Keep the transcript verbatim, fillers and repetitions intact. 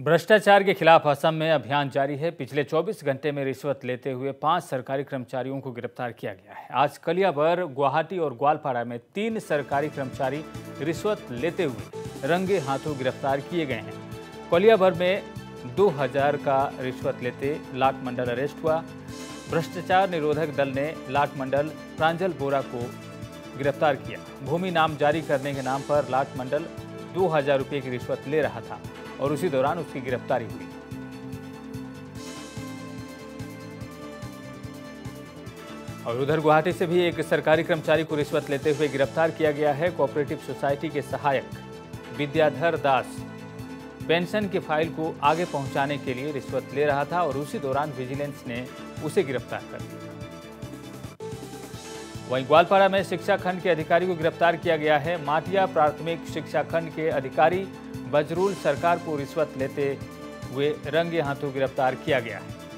भ्रष्टाचार के खिलाफ असम में अभियान जारी है। पिछले चौबीस घंटे में रिश्वत लेते हुए पांच सरकारी कर्मचारियों को गिरफ्तार किया गया है। आज कलियाबर, गुवाहाटी और ग्वालपाड़ा में तीन सरकारी कर्मचारी रिश्वत लेते हुए रंगे हाथों गिरफ्तार किए गए हैं। कलियाबर में दो हज़ार का रिश्वत लेते लाट मंडल अरेस्ट हुआ। भ्रष्टाचार निरोधक दल ने लाट मंडल प्रांजल बोरा को गिरफ्तार किया। भूमि नाम जारी करने के नाम पर लाट मंडल दो हजार रुपये की रिश्वत ले रहा था और उसी दौरान उसकी गिरफ्तारी हुई। और उधर गुवाहाटी से भी एक सरकारी कर्मचारी को रिश्वत लेते हुए गिरफ्तार किया गया है। कोऑपरेटिव सोसाइटी के सहायक विद्याधर दास पेंशन की फाइल को आगे पहुंचाने के लिए रिश्वत ले रहा था और उसी दौरान विजिलेंस ने उसे गिरफ्तार कर लिया। वहीं ग्वालपाड़ा में शिक्षा खंड के अधिकारी को गिरफ्तार किया गया है। माटिया प्राथमिक शिक्षा खंड के अधिकारी बजरूल सरकार को रिश्वत लेते हुए रंगे हाथों गिरफ्तार किया गया है।